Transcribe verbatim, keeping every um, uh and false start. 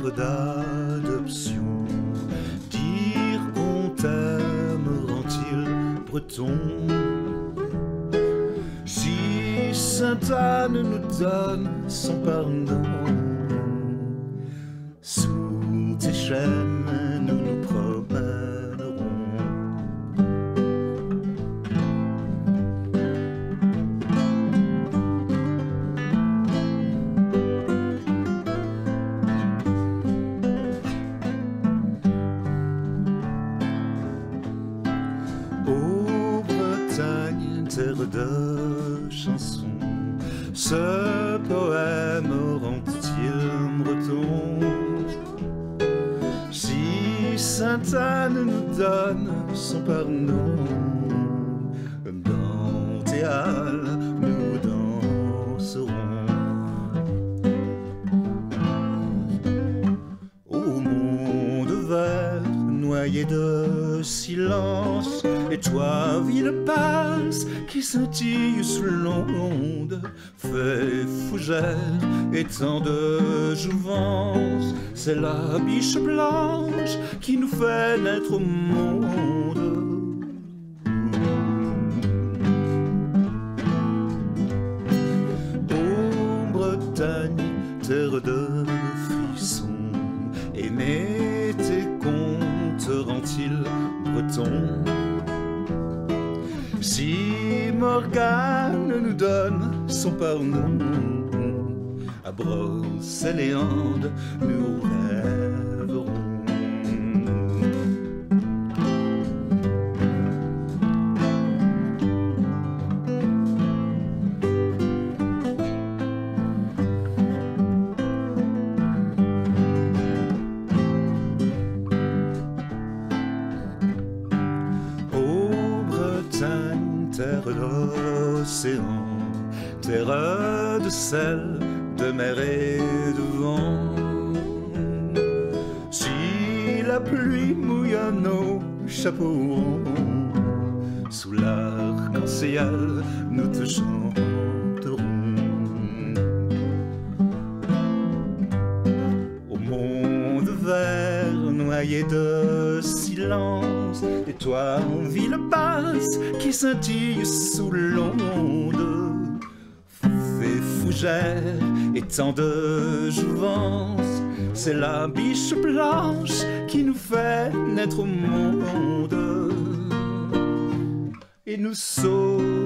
terre d'adoption. Dire qu'on t'aime rend-il breton? Si Sainte-Anne nous donne son pardon, sous tes chaînes nous nous promènerons. Ô Bretagne, terre de chansons, ce poème rend-il breton? Si Sainte-Anne nous donne son pardon, dans tes halles nous danserons. Au monde vert, noyé de silence, et toi, ville passe, qui scintille sous l'onde, fée fougère et tant de jouvence, c'est la biche blanche qui nous fait naître au monde. Ô Bretagne, terre de frissons, aimer tes contes rend-il breton? Si Morgane nous donne son pardon, à Brocéliande nous rêverons. Terre d'océan, terre de sel, de mer et de vent. Si la pluie mouille nos chapeaux ronds, sous l'arc-en-ciel nous te chanterons. Au monde vert, noyé de silence, et toi, ville basse, qui scintille sous l'onde, fée fougère et tant de jouvence, c'est la biche blanche qui nous fait naître au monde et nous sauve